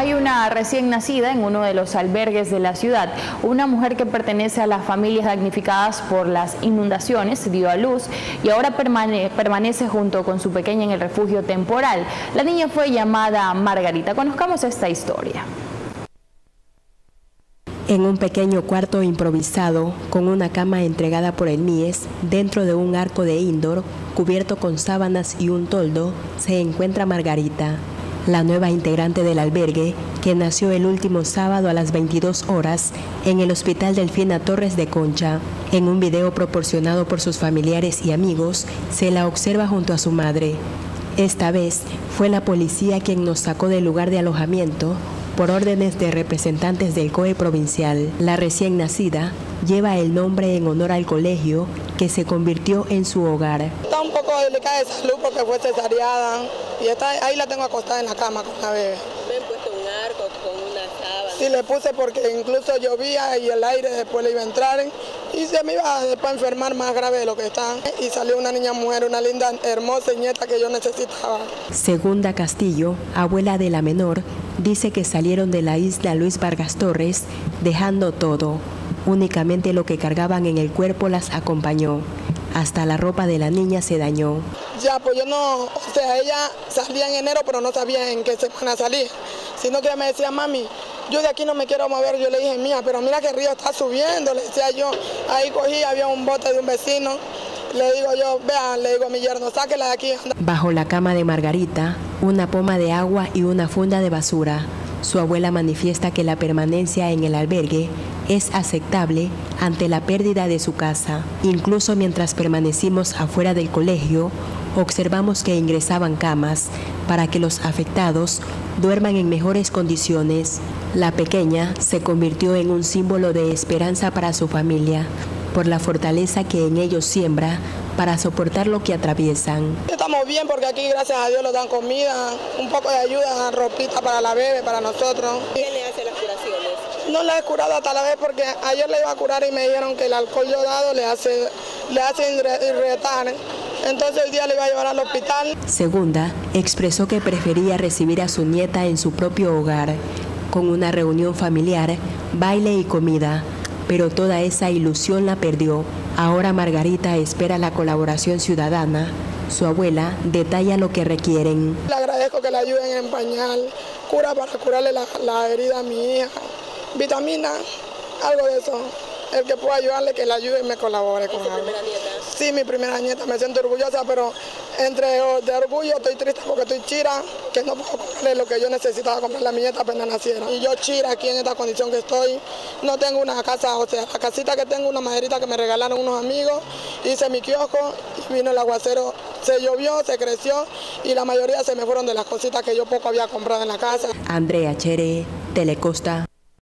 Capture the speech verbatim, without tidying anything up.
Hay una recién nacida en uno de los albergues de la ciudad. Una mujer que pertenece a las familias damnificadas por las inundaciones dio a luz y ahora permane permanece junto con su pequeña en el refugio temporal. La niña fue llamada Margarita. Conozcamos esta historia. En un pequeño cuarto improvisado, con una cama entregada por el M I E S, dentro de un arco de indoor, cubierto con sábanas y un toldo, se encuentra Margarita, la nueva integrante del albergue, que nació el último sábado a las veintidós horas en el Hospital Delfina Torres de Concha. En un video proporcionado por sus familiares y amigos, se la observa junto a su madre. Esta vez fue la policía quien nos sacó del lugar de alojamiento por órdenes de representantes del C O E provincial. La recién nacida lleva el nombre en honor al colegio que se convirtió en su hogar. Está un poco delicada de salud porque fue cesárea y está, ahí la tengo acostada en la cama con la bebé. ¿Me han puesto un arco con una sábana? Sí, le puse porque incluso llovía y el aire después le iba a entrar y se me iba después a enfermar más grave de lo que está. Y salió una niña mujer, una linda, hermosa nieta que yo necesitaba. Segunda Castillo, abuela de la menor, dice que salieron de la isla Luis Vargas Torres dejando todo. Únicamente lo que cargaban en el cuerpo las acompañó. Hasta la ropa de la niña se dañó. Ya, pues yo no, o sea, ella salía en enero, pero no sabía en qué semana salía. Sino que me decía, mami, yo de aquí no me quiero mover. Yo le dije, mía, pero mira que el río está subiendo. Le decía yo, ahí cogí, había un bote de un vecino. Le digo yo, vean, le digo a mi yerno, sáquela de aquí. Bajo la cama de Margarita, una poma de agua y una funda de basura. Su abuela manifiesta que la permanencia en el albergue es aceptable ante la pérdida de su casa. Incluso mientras permanecimos afuera del colegio, observamos que ingresaban camas para que los afectados duerman en mejores condiciones. La pequeña se convirtió en un símbolo de esperanza para su familia, por la fortaleza que en ellos siembra para soportar lo que atraviesan. Estamos bien porque aquí, gracias a Dios, nos dan comida, un poco de ayuda, ropita para la bebé, para nosotros. ¿Quién le hace las curaciones? No la he curado hasta la vez porque ayer le iba a curar y me dijeron que el alcohol yodado le hace, le hace irritar. Entonces el día le iba a llevar al hospital. Segunda expresó que prefería recibir a su nieta en su propio hogar, con una reunión familiar, baile y comida. Pero toda esa ilusión la perdió. Ahora Margarita espera la colaboración ciudadana. Su abuela detalla lo que requieren. Le agradezco que la ayuden en pañal, cura para curarle la, la herida a mi hija, vitamina, algo de eso. El que pueda ayudarle, que la ayude y me colabore con algo. ¿Es tu primera nieta? Sí, mi primera nieta, me siento orgullosa, pero entre de orgullo estoy triste porque estoy chira, que no puedo comprarle lo que yo necesitaba comprarle a mi nieta apenas naciera. Y yo chira aquí en esta condición que estoy, no tengo una casa, o sea, la casita que tengo, una maderita que me regalaron unos amigos, hice mi kiosco y vino el aguacero, se llovió, se creció y la mayoría se me fueron de las cositas que yo poco había comprado en la casa. Andrea Chere, Telecosta.